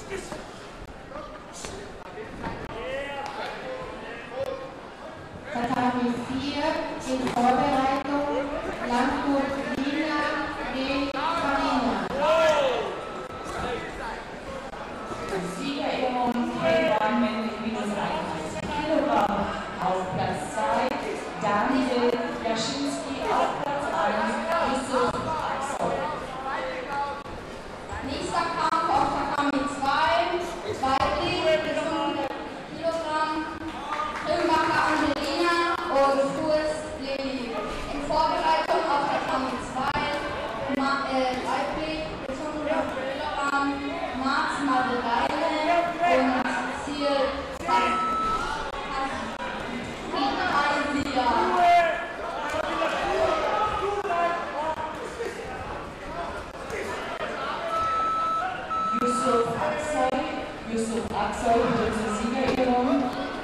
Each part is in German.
Tatami 4 in Vorbereitung, Landgut Lina W. Farina. Siegerehrung K1 männlich minus 31 Kilogramm. Auf Platz 2 Daniel Jaschinski, auf Platz 1 Yusuf Axel. Nächster Kampf auf Tatami 2, weiblich bis 100 Kilogramm, Trimbacher Angelina und Fuß Lili. In Vorbereitung auf Tatami 2, weiblich bis 100 Kilogramm, Marx Madeleine und Ziel Yusuf Axel wird zur Siegerehrung.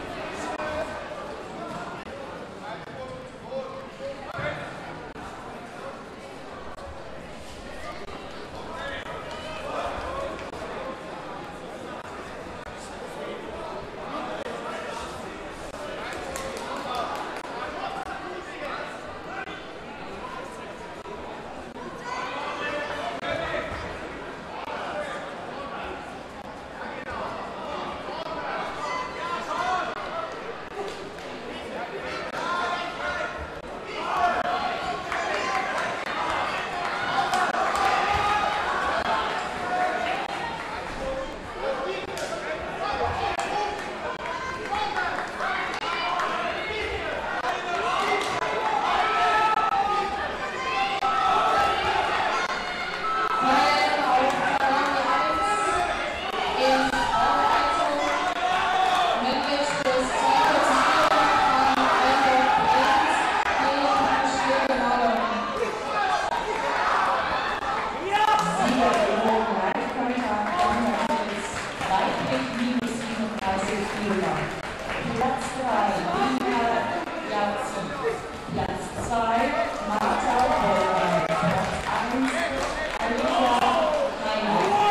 Platz 3, Lina Jackson. Platz 2, Martha Holger. Platz 1, Alisa Heiner.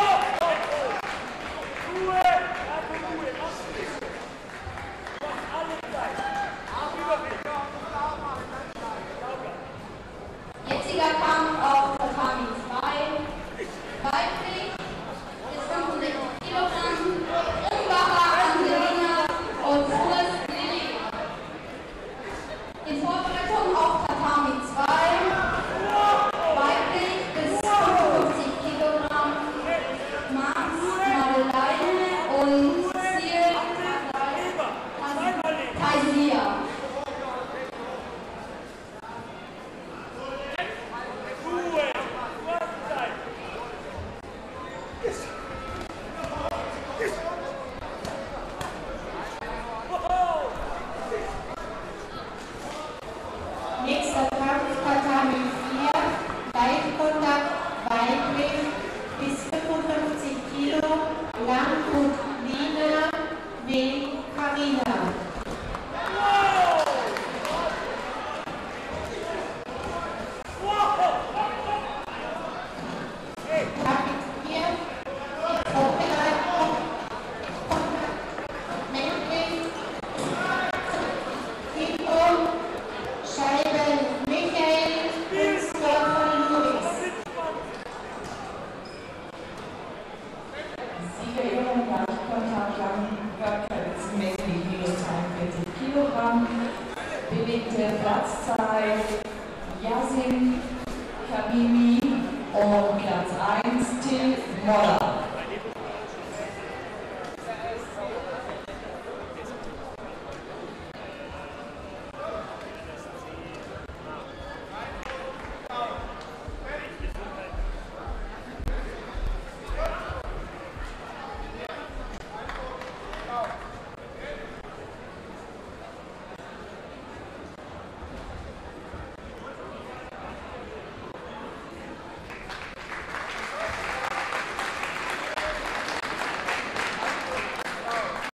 Jetziger Kampf auf Tatami 2, weiblich bis 65 Kilogramm, Trimbacher Angelina und Fuß Lili. In Vorbereitung auf Tatami 2, weiblich bis 55 Kilogramm, Marx Madeleine und Ziel Taisia. Nächster Kampf Tatami 4, Weitkontakt weiblich bis 55 Kilo, Landgut Lina W. Farina. Kilogramm, belegte Platzzeit Yasin Kamimi und Platz 1 Till Moller.